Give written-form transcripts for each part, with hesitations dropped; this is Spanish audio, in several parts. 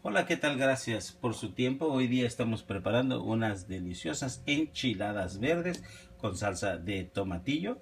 Hola, ¿qué tal? Gracias por su tiempo. Hoy día estamos preparando unas deliciosas enchiladas verdes con salsa de tomatillo.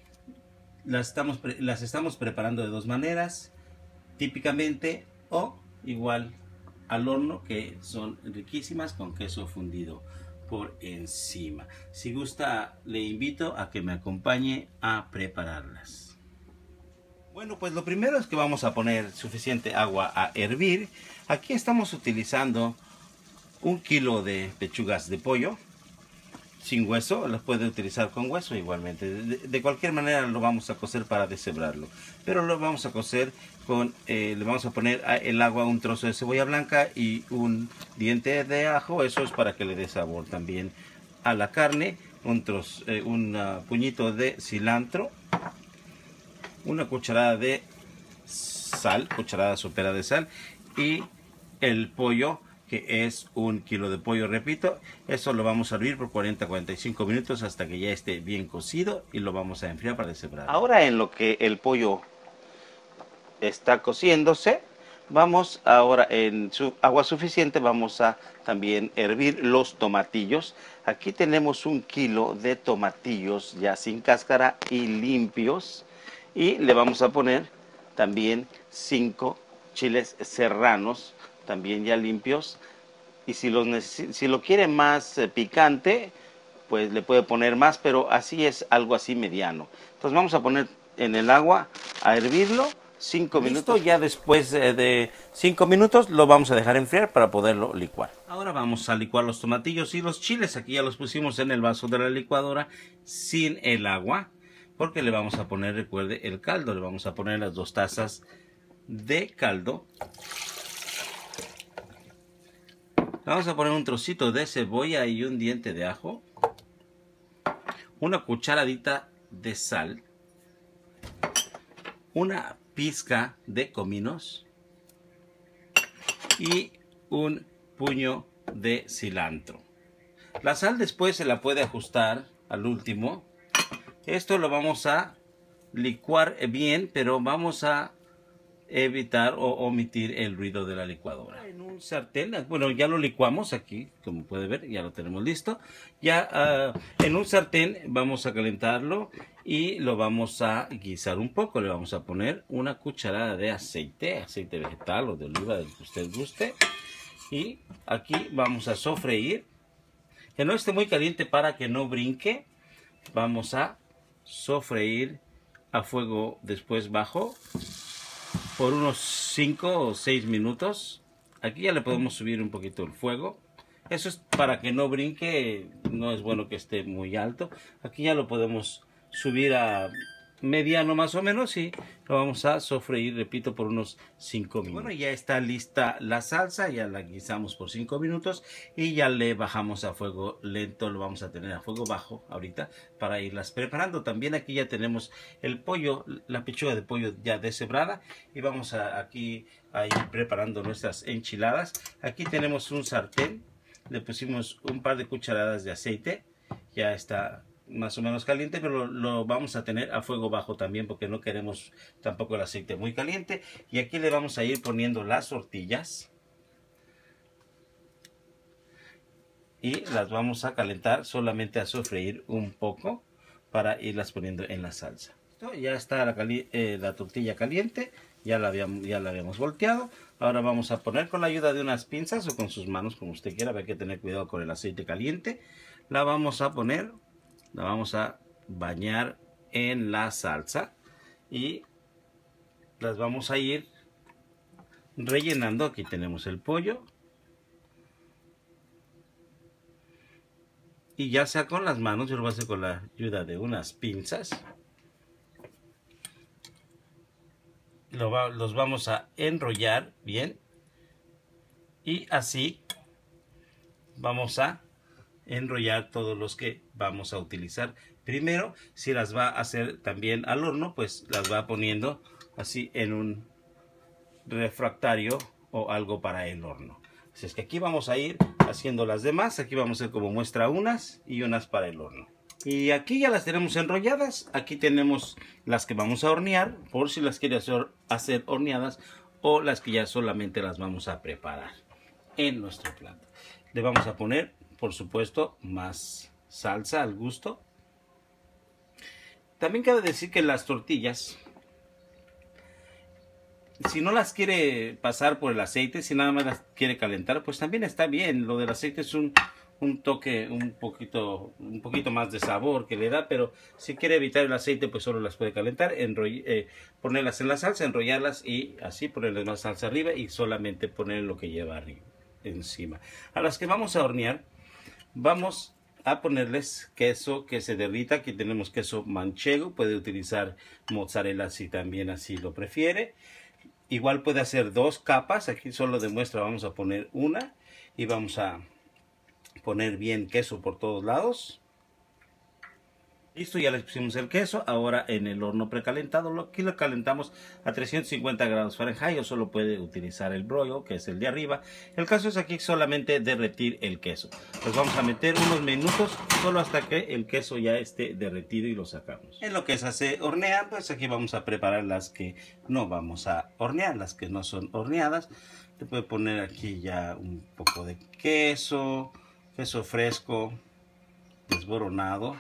Las estamos preparando de dos maneras, típicamente o igual al horno, que son riquísimas con queso fundido por encima. Si gusta, le invito a que me acompañe a prepararlas. Bueno, pues lo primero es que vamos a poner suficiente agua a hervir. Aquí estamos utilizando 1 kilo de pechugas de pollo sin hueso. Las puede utilizar con hueso igualmente. De cualquier manera lo vamos a cocer para deshebrarlo. Pero lo vamos a cocer con, le vamos a poner el agua un trozo de cebolla blanca y un diente de ajo. Eso es para que le dé sabor también a la carne. Un puñito de cilantro. Una cucharada de sal, cucharada sopera de sal, y el pollo, que es 1 kilo de pollo, repito. Eso lo vamos a hervir por 40-45 minutos hasta que ya esté bien cocido y lo vamos a enfriar para deshebrar. Ahora, en lo que el pollo está cociéndose, vamos ahora en su agua suficiente, vamos a también hervir los tomatillos. Aquí tenemos 1 kilo de tomatillos ya sin cáscara y limpios. Y le vamos a poner también 5 chiles serranos, también ya limpios. Y si lo quiere más picante, pues le puede poner más, pero así es algo así mediano. Entonces vamos a poner en el agua a hervirlo 5 minutos. Listo, ya después de 5 minutos lo vamos a dejar enfriar para poderlo licuar. Ahora vamos a licuar los tomatillos y los chiles. Aquí ya los pusimos en el vaso de la licuadora sin el agua, porque le vamos a poner, recuerde, el caldo. Le vamos a poner las 2 tazas de caldo. Vamos a poner un trocito de cebolla y un diente de ajo. Una cucharadita de sal. Una pizca de cominos. Y un puño de cilantro. La sal después se la puede ajustar al último. Esto lo vamos a licuar bien, pero vamos a evitar o omitir el ruido de la licuadora. En un sartén, bueno, ya lo licuamos aquí, como puede ver, ya lo tenemos listo. Ya en un sartén vamos a calentarlo y lo vamos a guisar un poco. Le vamos a poner una cucharada de aceite vegetal o de oliva, del que usted guste. Y aquí vamos a sofreír, que no esté muy caliente para que no brinque. Vamos a sofreír a fuego después bajo por unos 5 o 6 minutos. Aquí ya le podemos subir un poquito el fuego. Eso es para que no brinque, no es bueno que esté muy alto. Aquí ya lo podemos subir a mediano más o menos y lo vamos a sofreír, repito, por unos 5 minutos. Bueno, ya está lista la salsa, ya la guisamos por 5 minutos y ya le bajamos a fuego lento. Lo vamos a tener a fuego bajo ahorita para irlas preparando. También aquí ya tenemos el pollo, la pechuga de pollo ya deshebrada, y vamos aquí a ir preparando nuestras enchiladas. Aquí tenemos un sartén, le pusimos un par de cucharadas de aceite, ya está más o menos caliente, pero lo vamos a tener a fuego bajo también, porque no queremos tampoco el aceite muy caliente. Y aquí le vamos a ir poniendo las tortillas y las vamos a calentar, solamente a sofreír un poco para irlas poniendo en la salsa. Ya está la tortilla caliente, ya la habíamos volteado. Ahora vamos a poner con la ayuda de unas pinzas o con sus manos, como usted quiera. Hay que tener cuidado con el aceite caliente. La vamos a poner, la vamos a bañar en la salsa y las vamos a ir rellenando. Aquí tenemos el pollo, y ya sea con las manos, yo lo voy a hacer con la ayuda de unas pinzas. Los vamos a enrollar bien y así vamos a enrollar todos los que vamos a utilizar. Primero, si las va a hacer también al horno, pues las va poniendo así en un refractario o algo para el horno. Así es que aquí vamos a ir haciendo las demás. Aquí vamos a hacer como muestra unas y unas para el horno. Y aquí ya las tenemos enrolladas. Aquí tenemos las que vamos a hornear, por si las quiere hacer horneadas, o las que ya solamente las vamos a preparar. en nuestro plato. Le vamos a poner, por supuesto, más salsa al gusto. También cabe decir que las tortillas, si no las quiere pasar por el aceite, si nada más las quiere calentar, pues también está bien. Lo del aceite es un toque un poquito más de sabor que le da, pero si quiere evitar el aceite, pues solo las puede calentar, ponerlas en la salsa, enrollarlas y así ponerles más salsa arriba y solamente poner lo que lleva arriba, encima. A las que vamos a hornear, vamos a ponerles queso que se derrita. Aquí tenemos queso manchego, puede utilizar mozzarella si también así lo prefiere. Igual puede hacer 2 capas, aquí solo demuestra, vamos a poner una y vamos a poner bien queso por todos lados. Listo, ya le pusimos el queso. Ahora en el horno precalentado, aquí lo calentamos a 350 grados Fahrenheit, o solo puede utilizar el broil, que es el de arriba. El caso es aquí solamente derretir el queso. Los vamos a meter unos minutos, solo hasta que el queso ya esté derretido, y lo sacamos. En lo que se hace hornear, pues aquí vamos a preparar las que no vamos a hornear, las que no son horneadas. Te puede poner aquí ya un poco de queso fresco, desboronado,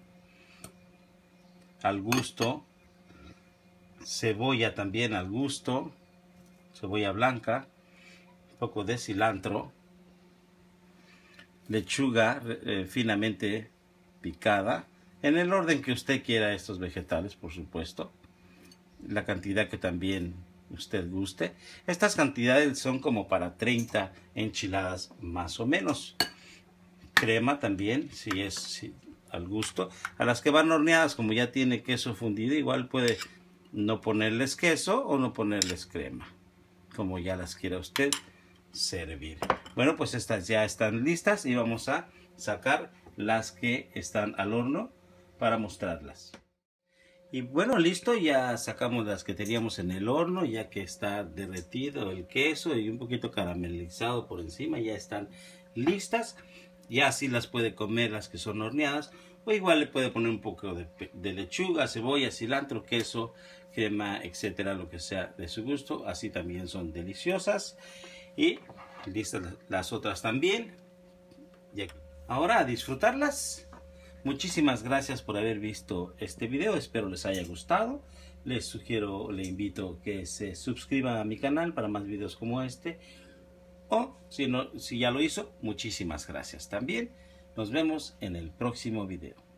al gusto, cebolla también al gusto, cebolla blanca, un poco de cilantro, lechuga finamente picada, en el orden que usted quiera estos vegetales, por supuesto, la cantidad que también usted guste. Estas cantidades son como para 30 enchiladas más o menos. Crema también, si es al gusto. A las que van horneadas, como ya tiene queso fundido, igual puede no ponerles queso o no ponerles crema, como ya las quiera usted servir. Bueno, pues estas ya están listas y vamos a sacar las que están al horno para mostrarlas. Y bueno, listo, ya sacamos las que teníamos en el horno, ya que está derretido el queso y un poquito caramelizado por encima, ya están listas. Ya así las puede comer las que son horneadas, o igual le puede poner un poco de lechuga, cebolla, cilantro, queso, crema, etcétera, lo que sea de su gusto. Así también son deliciosas. Y listas las otras también. Y ahora a disfrutarlas. Muchísimas gracias por haber visto este video, espero les haya gustado. Les sugiero, le invito que se suscriban a mi canal para más videos como este. O si ya lo hizo, muchísimas gracias también. Nos vemos en el próximo video.